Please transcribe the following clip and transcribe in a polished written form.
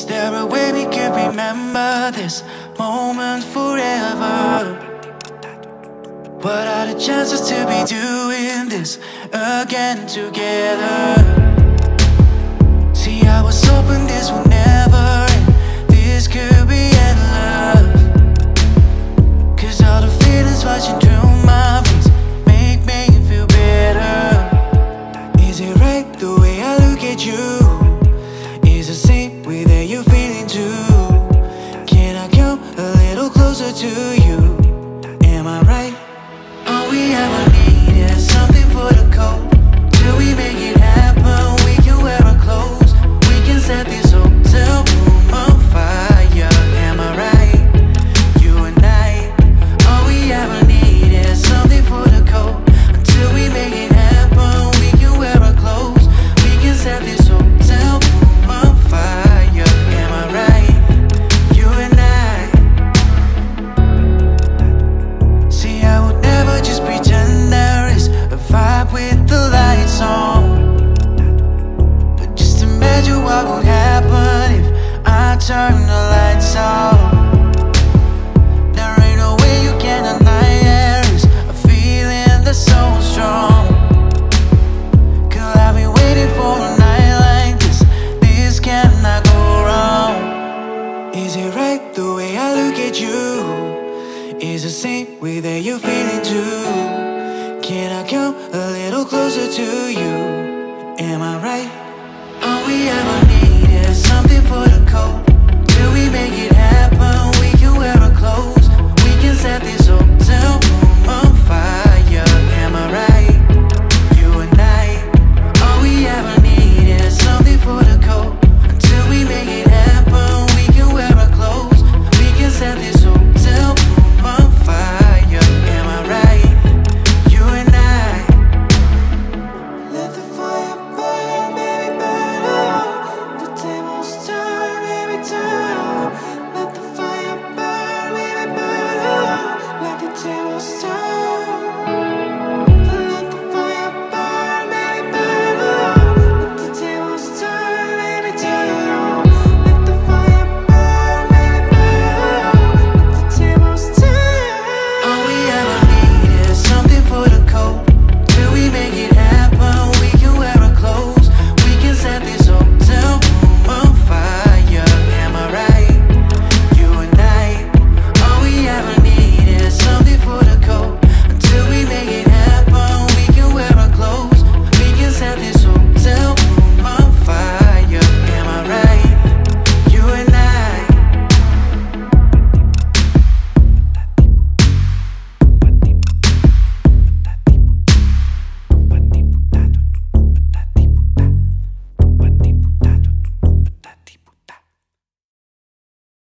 Is there a way we can remember this moment forever? What are the chances to be doing this again together? See, I was hoping this would never end, this could be endless. Cause all the feelings rushing through my veins make me feel better. Is it right the way I look at you? Is the same way that you're feeling too? Can I come a little closer to you? Am I right? All we ever need is something for the cold. Till we make it happen, we can wear our clothes. We can set this hotel room on fire. Am I right? You and I. All we ever need is something for the cold. Until we make it happen, we can wear our clothes. We can set this hotel room on fire. Am I right? You and I. See, I would never just pretend there is a vibe with the lights on. But just imagine what would happen if I turn the lights off. There ain't no way you can deny there is a feeling that's so strong. Cause I've been waiting for a night like this. This cannot go wrong. Is it right the way I look at you? Is the same way that you're feeling too? Can I come a little closer to you? Am I right? All we ever need is something for the cold. Till we make it happen, we can wear our clothes. We can set this